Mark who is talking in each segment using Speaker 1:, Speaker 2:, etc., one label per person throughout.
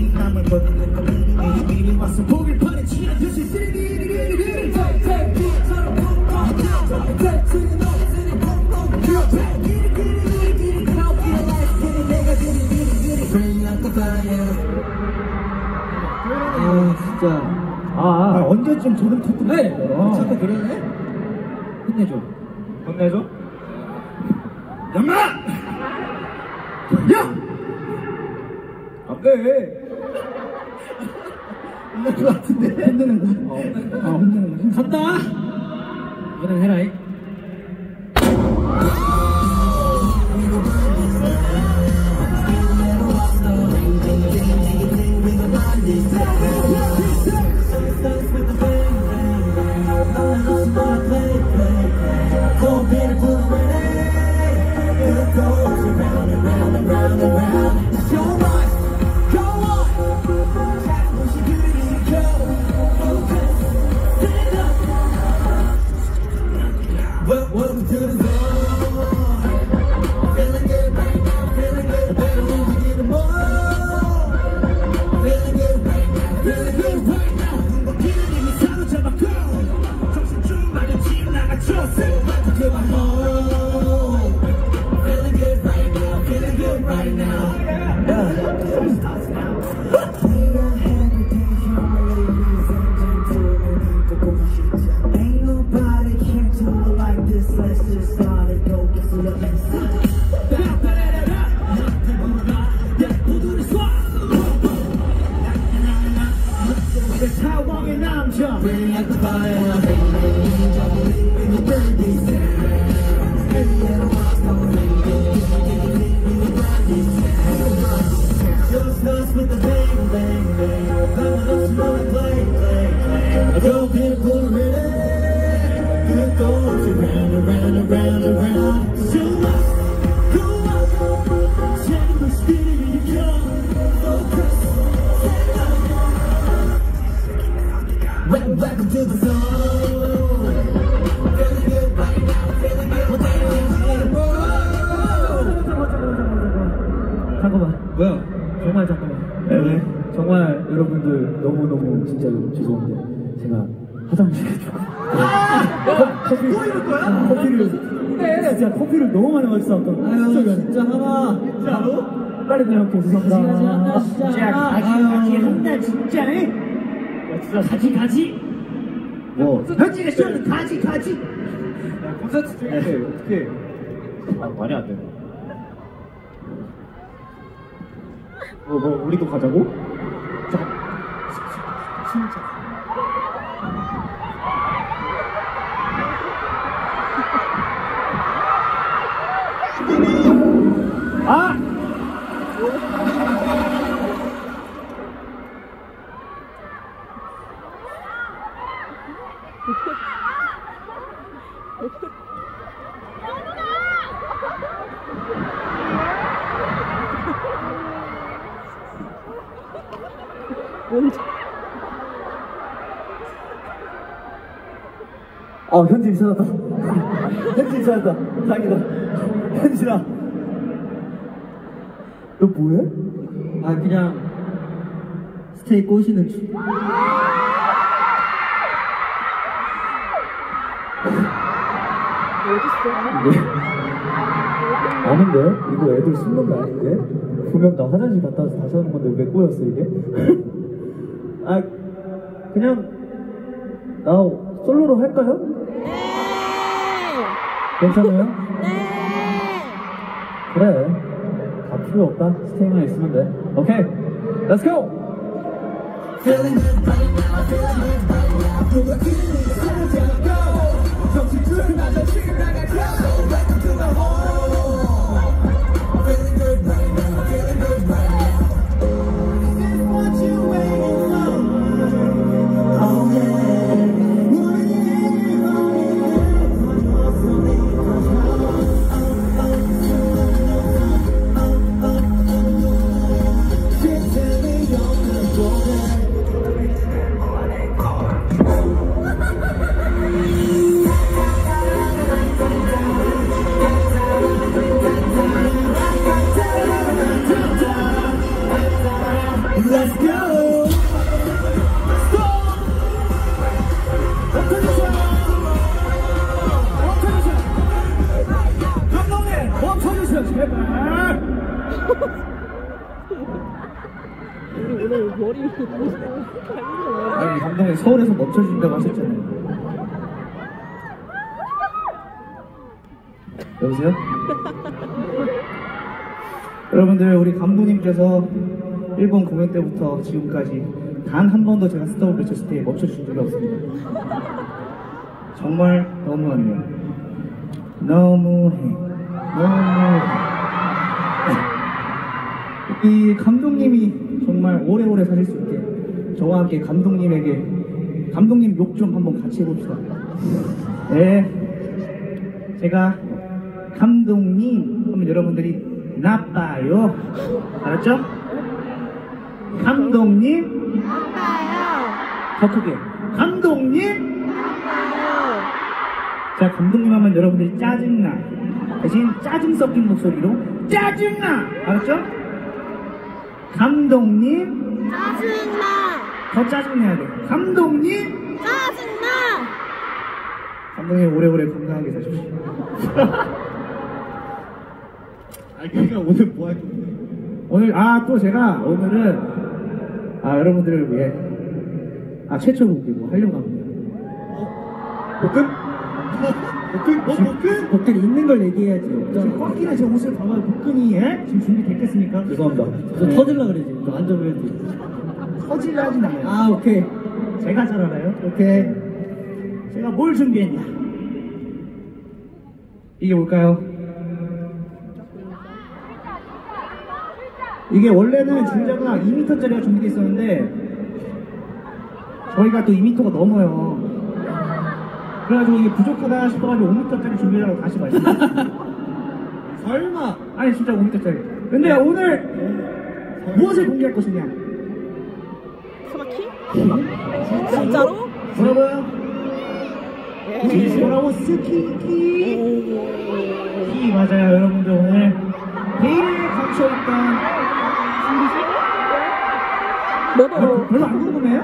Speaker 1: 남을 버티는 거 미리 와서 보길 바래 치는 듯이
Speaker 2: 진짜
Speaker 1: 언제쯤 저런 턱도
Speaker 2: 네!
Speaker 1: 자꾸 그러네?
Speaker 2: 혼내줘.
Speaker 1: 혼내줘? 야마! 야! 안돼! 혼낼 것 같은데? 혼내는 거? 혼내는 거
Speaker 2: 간다! 이번엔 해라잉.
Speaker 1: Welcome to the zone. Feeling good right now, feeling good. Better when we get more. Feeling good right now, feeling good right now. 행복해는 이미 사로잡았고 정신 좀 마련지 나가죠. Welcome to my home. Feeling good right now, feeling good right now. Ain't nobody can do it like this. Let's just start it, go get to the next side. That's how long and I'm jumping. Bring out the fire, in the birthday sound. Just us with the bang, bang, bang. Coming up smooth, play, play, play. Go get ready. Good goes around, around, around, around. So up, go up. Check the speed you go. Focus, set up. Welcome to the zone. Feeling good right now, feeling good. What that means in the
Speaker 2: 잠깐만.
Speaker 1: 뭐야?
Speaker 2: 정말 잠깐만.
Speaker 1: 네.
Speaker 2: 정말 여러분들 너무너무 진짜로 죄송한데 제가 화장실에 조금 커피 또 이럴 거야? 커피를 진짜 커피를 너무 많이 마셨어 아까. 진짜 하나 진짜로? 빨리 내려올게. 죄송합니다.
Speaker 1: 진짜 가지 한다 진짜네.
Speaker 2: 야 진짜 가지
Speaker 1: 뭐 현진의 쇼는 가지
Speaker 2: 야 콘서트 중인데 어떻게 말이 안 되네. 뭐 우리도 가자고? 진짜 현진이 찾았다. 현진이 찾았다. 다행이다. 현진아, 너 뭐해? 그냥 스테이 꼬시는 중. 어딨어? 아닌데? 이거 애들 숨는 거 아닌데? 분명 나 화장실 갔다 와서 다시 하는 건데 왜 꼬였어 이게? 그냥 나 솔로로 할까요? 네! 괜찮아요? 네! 그래, 다 필요 없다. 스테이만 있으면 돼. 오케이, 렛츠 고! Feeling good right now, feeling good right now. 누가 기분이 사라져고 정신 들어가자 지금 나가자. Welcome to my home. Feeling good right now, feeling good right now. This is what you waiting for. Oh yeah.
Speaker 1: Let's go.
Speaker 2: 멈춰주세요, 제발.
Speaker 3: 오늘 머리
Speaker 2: 아니, 감독님 서울에서 멈춰주신다고 하셨잖아요. 여보세요? 여러분들, 우리 감독님께서 일본 공연 때부터 지금까지 단 한 번도 제가 스톱을 외쳤을 때 멈춰주신 적이 없습니다. 정말 너무하네요. 너무해. 이 감독님이 정말 오래오래 사실 수 있게 저와 함께 감독님 욕 좀 한번 같이 해봅시다. 네, 제가 감독님 하면 여러분들이 나빠요. 알았죠? 감독님
Speaker 3: 나빠요.
Speaker 2: 더 크게 감독님.
Speaker 3: 나빠요.
Speaker 2: 자, 감독님 하면 여러분들이 짜증나 대신 짜증 섞인 목소리로 짜증나. 알았죠? 감독님
Speaker 3: 짜증나.
Speaker 2: 더 짜증내야 돼. 감독님.
Speaker 3: 짜증나.
Speaker 2: 감독님 오래오래 건강하게 사십시오.
Speaker 1: 아니 그러니까 오늘 뭐 할 건데?
Speaker 2: 오늘 또 제가 오늘은 여러분들을 위해 최초 곡이 뭐 하려고 합니다.
Speaker 1: 복근? 복근?
Speaker 2: 복근 있는 걸 얘기해야지. 지금 꽉 끼는 제 옷을 봐봐요. 복근이 지금 준비됐겠습니까?
Speaker 1: 죄송합니다.
Speaker 2: 저 터질라 그래 지금. 저 앉아보야지. 터질라 하진 않아요. 오케이. 제가 잘 알아요. 오케이. 제가 뭘 준비했냐? 이게 뭘까요? 이게 원래는 줄자가 2m짜리가 준비되어 있었는데 저희가 또 2m가 넘어요. 그래가지고 이게 부족하다 싶어가지고 5m짜리 준비하라고 다시 말씀드렸어요.
Speaker 1: 설마.
Speaker 2: 아니 진짜 5m짜리. 근데 오늘 무엇을 공개할 것이냐?
Speaker 3: 스마키? 진짜로?
Speaker 2: 뭐라고요?
Speaker 3: 에이.
Speaker 2: 뭐라고? 스키키? 키 맞아요. 여러분들 오늘 내일 감춰있던
Speaker 3: 너도.
Speaker 2: 별로 안 궁금해요?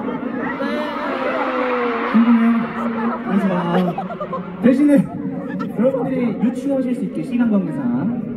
Speaker 3: 네.
Speaker 2: 궁금해요? 그래서 대신에 여러분들이 유추하실 수 있게 시간 관계상